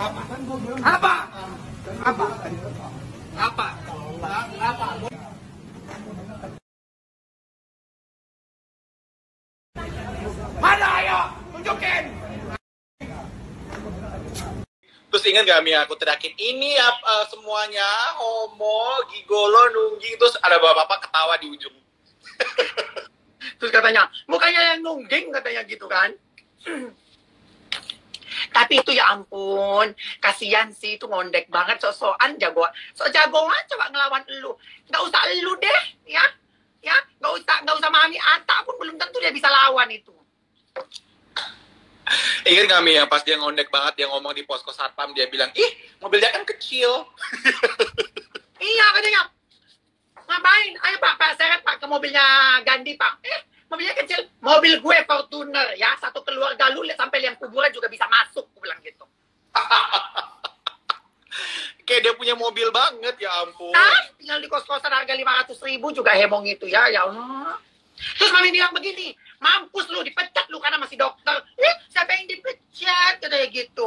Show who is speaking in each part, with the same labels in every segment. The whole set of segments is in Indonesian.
Speaker 1: Apa? Apa? Apa? Apa? Apa? Mana ayo? Tunjukin!
Speaker 2: Terus ingat gak Mia, aku teriakin, ini semuanya homo, gigolo, nungging. Terus ada bapak-bapak ketawa di ujung.
Speaker 1: Terus katanya, mukanya yang nungging katanya gitu kan. Tapi itu ya ampun, kasihan sih itu ngondek banget, sok-sokan jagoan. Sok jagoan coba ngelawan elu. Nggak usah elu deh, ya. Ya, nggak usah Mami Ata pun belum tentu dia bisa lawan itu.
Speaker 2: Ingat gak Mia, pas dia ngondek banget, dia ngomong di posko satpam, dia bilang, ih, mobilnya kan kecil.
Speaker 1: Iya katanya, ngapain? Ayo Pak, seret Pak ke mobilnya Gandhi Pak. Mobilnya kecil, mobil gue Fortuner ya, satu keluarga lu sampai liang kuburan juga bisa masuk, gue bilang gitu.
Speaker 2: Kayak dia punya mobil banget, ya ampun.
Speaker 1: Tinggal di kos-kosan harga 500.000 juga hemong itu ya Allah. Terus Mami bilang begini, mampus lu, dipecat lu karena masih dokter. Siapa yang dipecat? Kayak gitu.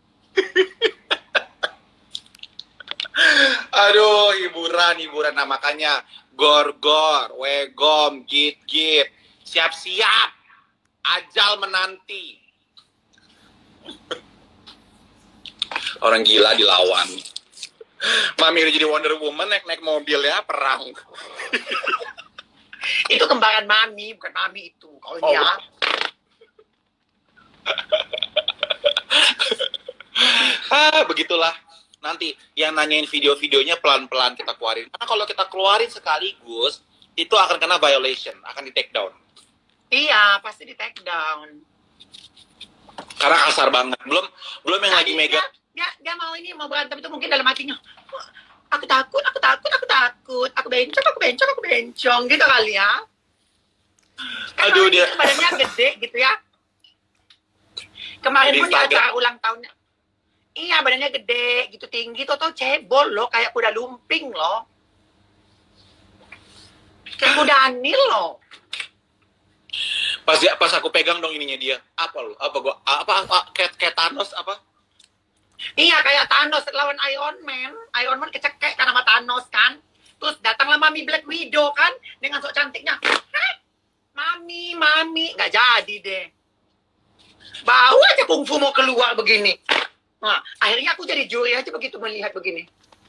Speaker 2: Aduh, hiburan. Nah, makanya gor-gor, wegom, git-git. Siap-siap. Ajal menanti. Orang gila dilawan. Mami udah jadi Wonder Woman, naik-naik mobil ya, perang.
Speaker 1: Itu kembaran Mami, bukan Mami itu. Kalau dia.
Speaker 2: Begitulah. Nanti yang nanyain video-videonya pelan-pelan kita keluarin. Karena kalau kita keluarin sekaligus, itu akan kena violation, akan di take down.
Speaker 1: Iya, pasti di take down.
Speaker 2: Karena kasar banget. Belum yang lagi mega.
Speaker 1: Dia mau berantem itu mungkin dalam hatinya. Aku takut. Aku bencong. Gitu kali ya. Kan
Speaker 2: Aduh, dia
Speaker 1: badannya gede gitu ya. Kemarin pun di acara ulang tahunnya. Iya, badannya gede, gitu tinggi, tau cebol loh, kayak kuda lumping loh. Kayak kuda anil loh.
Speaker 2: Pas aku pegang dong ininya dia. Kayak Thanos apa?
Speaker 1: Iya, kayak Thanos lawan Iron Man. Iron Man kecekek kan sama Thanos kan. Terus datanglah Mami Black Widow kan dengan sok cantiknya. Mami, nggak jadi deh. Bau aja kungfu mau keluar begini. Nah, akhirnya aku jadi juri aja begitu melihat begini.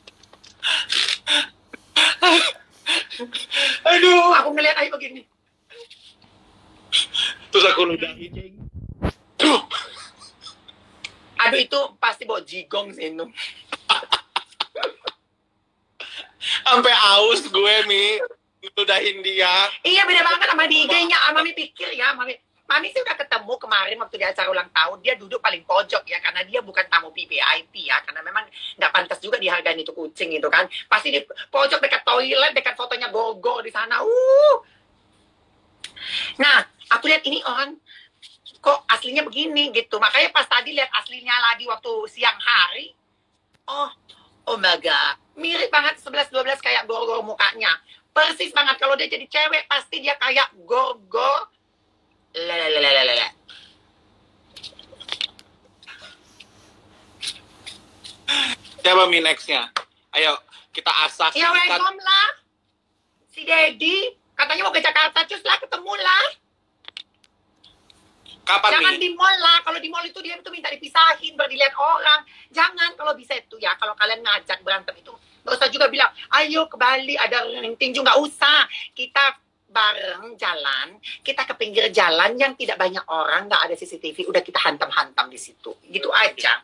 Speaker 1: Aduh, aku ngeliat aja begini.
Speaker 2: Terus aku ludahin.
Speaker 1: Aduh, itu pasti bawa jigong sih itu.
Speaker 2: Sampai aus gue, Mi. Ludahin dia.
Speaker 1: Iya, beda banget sama di IG-nya. Mami pikir ya, Mami sih udah ketemu kemarin waktu di acara ulang tahun. Dia duduk paling pojok ya, karena dia bukan tamu VIP ya. Karena memang nggak pantas juga dihargain itu kucing itu kan. Pasti di pojok dekat toilet, dekat fotonya Gogo di sana. Nah, aku lihat ini orang kok aslinya begini gitu. Makanya pas tadi lihat aslinya lagi waktu siang hari. Oh my god. Mirip banget 11-12 kayak Gogo mukanya. Persis banget. Kalau dia jadi cewek, pasti dia kayak Gogo. Lalalala.
Speaker 2: Siapa Mi next-nya? Ayo, kita asak.
Speaker 1: Ya, welcome lah. Si Dedi. Katanya mau ke Jakarta, cus lah, ketemu lah.
Speaker 2: Kapan,
Speaker 1: Jangan
Speaker 2: Mi?
Speaker 1: di mall lah. Kalau di mall itu dia tuh minta dipisahin, berdilihat orang. Jangan kalau bisa itu ya. Kalau kalian ngajak berantem itu, nggak usah juga bilang, ayo ke Bali, ada tinju. Nggak usah. Kita bareng jalan, kita ke pinggir jalan yang tidak banyak orang, nggak ada CCTV, udah kita hantam-hantam di situ. Gitu aja.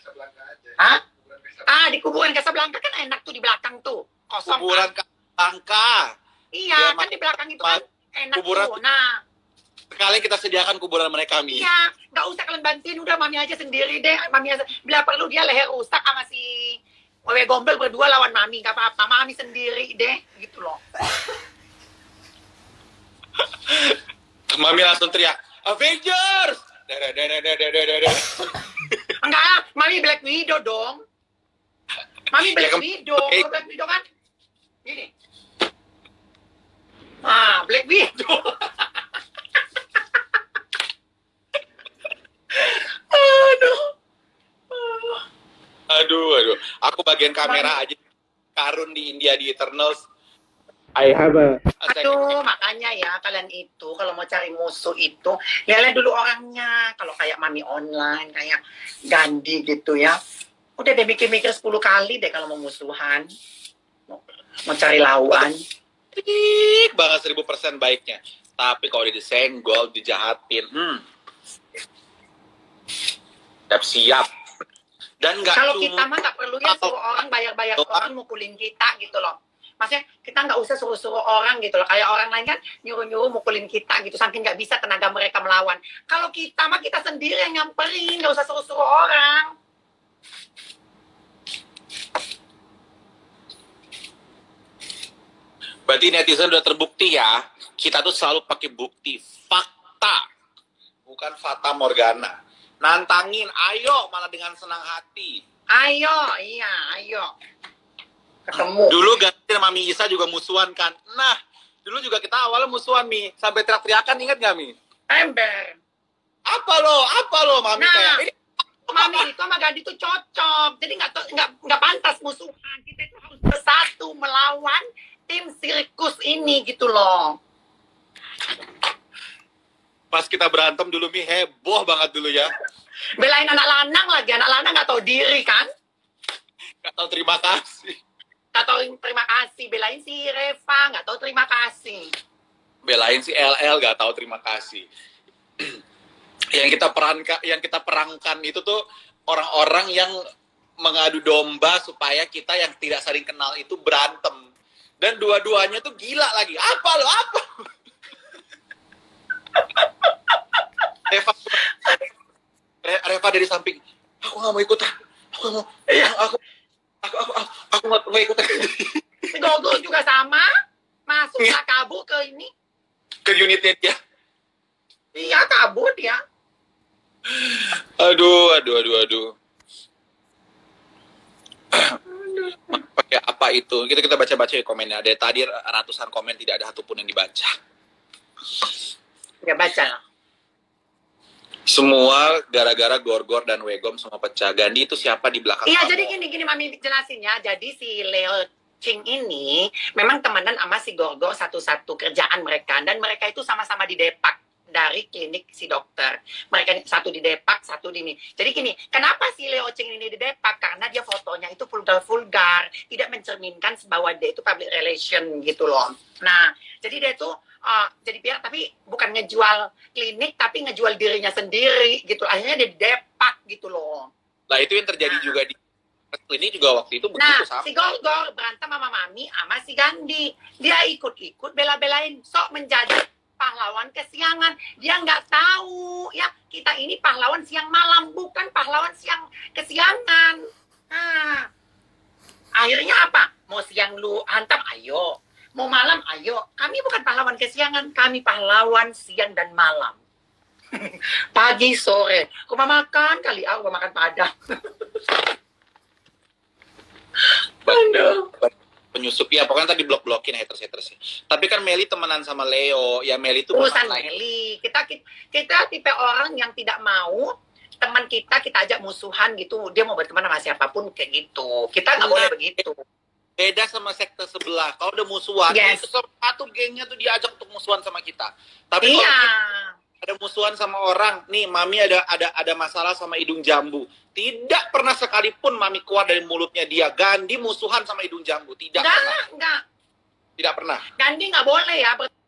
Speaker 1: Di kuburan Casablanca kan enak tuh di belakang tuh. Kosong.
Speaker 2: Kuburan Casablanca.
Speaker 1: Iya, kan di belakang itu kan enak
Speaker 2: kuburan
Speaker 1: tuh. Nah,
Speaker 2: sekali kita sediakan kuburan mereka, Mi.
Speaker 1: iya, nggak usah kalian bantuin, udah Mami aja sendiri deh. Mami aja, bila perlu dia leher rusak sama si Wewe Gombel berdua lawan Mami, nggak apa-apa. Mami sendiri deh, gitu loh.
Speaker 2: Mami langsung teriak, Avengers!
Speaker 1: Enggak, Mami Black Widow dong. Mami Black Widow. Kalau Black Widow kan gini. Black Widow. Aduh.
Speaker 2: Aduh. Aku bagian kamera aja. Karun di India di Eternals. I have a
Speaker 1: Aduh, makanya ya kalian itu kalau mau cari musuh itu lihat dulu orangnya. Kalau kayak Mami Online, kayak Gandhi gitu ya. Udah deh mikir-mikir 10 kali deh kalau mau musuhan. Mau cari lawan.
Speaker 2: baik banget 1000% baiknya. Tapi kalau disenggol, dijahatin, siap. Dan nggak
Speaker 1: Kalau
Speaker 2: cuma
Speaker 1: kita mah nggak perlu ya suruh orang bayar-bayar orang mukulin kita gitu loh. Maksudnya kita nggak usah suruh-suruh orang gitu loh. Kayak orang lain kan nyuruh-nyuruh mukulin kita gitu. Saking nggak bisa tenaga mereka melawan. Kalau kita mah kita sendiri yang nyamperin. Nggak usah suruh-suruh orang.
Speaker 2: berarti netizen udah terbukti ya. Kita tuh selalu pakai bukti, fakta, bukan fata morgana. Nantangin, ayo malah dengan senang hati.
Speaker 1: Ayo, iya, ayo. Ketemu.
Speaker 2: Dulu Ganti sama Mami Isa juga musuhan kan. Nah, dulu juga kita awalnya musuhan, Mi. Sampai teriak-teriakan, ingat gak, Mi?
Speaker 1: Ember.
Speaker 2: Apa lo, Mami
Speaker 1: Nah,
Speaker 2: kayak ini.
Speaker 1: Mami itu sama Gandhi itu cocok. Jadi nggak pantas musuhan. Kita itu harus bersatu melawan tim sirkus ini gitu loh.
Speaker 2: Pas kita berantem dulu, Mi, heboh banget dulu ya.
Speaker 1: Belain anak lanang lagi. Anak lanang nggak tahu diri kan?
Speaker 2: Gak tahu terima kasih.
Speaker 1: Nggak tahu terima kasih. Belain si Reva nggak tahu terima kasih.
Speaker 2: Belain si LL gak tahu terima kasih. yang kita perangkan itu tuh orang-orang yang mengadu domba supaya kita yang tidak saling kenal itu berantem. Dan dua-duanya tuh gila lagi. Apa lo? Reva dari samping, aku nggak mau ikutan. Aku nggak mau ikutan.
Speaker 1: Si Gogo juga sama. Masuklah kabur ke ini.
Speaker 2: Ke unitnya dia.
Speaker 1: Iya, kabur dia.
Speaker 2: Aduh. Pakai apa itu? Kita baca-baca ya komennya. Ada tadi ratusan komen, tidak ada satupun yang dibaca.
Speaker 1: Ya baca lah.
Speaker 2: Semua gara-gara Gorgor dan Wegom semua pecah. Gandhi itu siapa di belakang
Speaker 1: Iya,
Speaker 2: kamu?
Speaker 1: jadi gini Mami jelasin ya. Jadi si Leo Ching ini memang temenan sama si Gorgo satu-satu kerjaan mereka. Dan mereka itu sama-sama di Depak dari klinik si dokter. Mereka satu di Depak, satu di ini. Jadi gini, kenapa si Leo Ching ini di Depak? Karena dia fotonya itu vulgar, tidak mencerminkan bahwa dia itu public relation gitu loh. Nah, jadi dia tuh jadi pihak tapi bukan ngejual klinik tapi ngejual dirinya sendiri gitu. Akhirnya dia Depak gitu loh.
Speaker 2: Nah, itu yang terjadi juga di klinik juga waktu itu begitu sama.
Speaker 1: Si Gorgor berantem sama Mami sama si Gandhi. Dia ikut-ikut bela-belain sok menjadi pahlawan kesiangan. Dia nggak tahu ya kita ini pahlawan siang malam, bukan pahlawan siang kesiangan. Nah, akhirnya apa? Mau siang lu hantam, ayo. Mau malam, ayo. Kami bukan pahlawan kesiangan, kami pahlawan siang dan malam. Pagi, sore. Aku mau makan kali, aku mau makan padang.
Speaker 2: Penyusup ya, pokoknya tadi blok-blokin haters. Tapi kan Meli temenan sama Leo, ya Meli itu
Speaker 1: urusan Meli. Kita tipe orang yang tidak mau teman kita ajak musuhan gitu. Dia mau berteman sama siapapun kayak gitu. Kita nggak boleh begitu.
Speaker 2: Beda sama sekte sebelah. Kalau udah musuhan, itu satu gengnya tuh diajak untuk musuhan sama kita. Tapi kalau ada musuhan sama orang, nih Mami ada masalah sama hidung jambu. Tidak pernah sekalipun Mami keluar dari mulutnya dia, Gandhi musuhan sama hidung jambu. Tidak pernah.
Speaker 1: Enggak.
Speaker 2: Tidak pernah.
Speaker 1: Gandhi nggak boleh ya